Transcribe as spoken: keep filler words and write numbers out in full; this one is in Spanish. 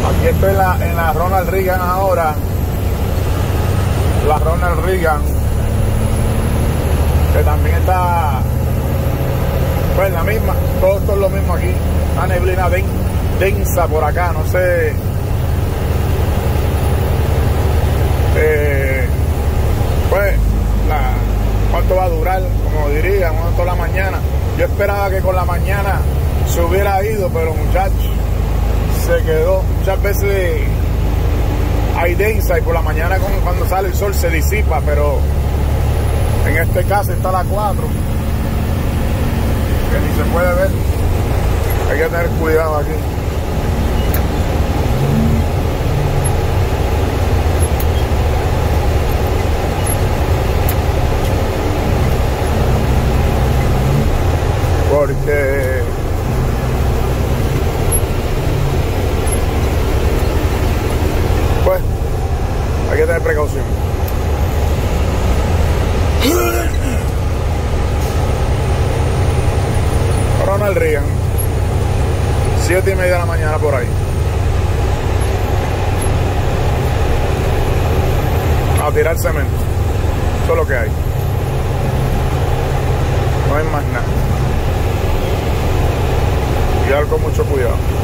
Aquí estoy en la, en la Ronald Reagan ahora. La Ronald Reagan, que también está, pues la misma, todo esto es lo mismo aquí. Una neblina den, densa por acá, no sé eh, pues la, cuánto va a durar, como dirían, toda la mañana. Yo esperaba que con la mañana se hubiera ido, pero muchachos, se quedó. Muchas veces hay densa y por la mañana cuando sale el sol se disipa, pero en este caso está a las cuatro, que ni se puede ver. Hay que tener cuidado aquí. Porque pues hay que tener precaución. Ronald Reagan, siete y media de la mañana por ahí. A tirar cemento. Eso es lo que hay. No hay más nada. Cuidar con mucho cuidado.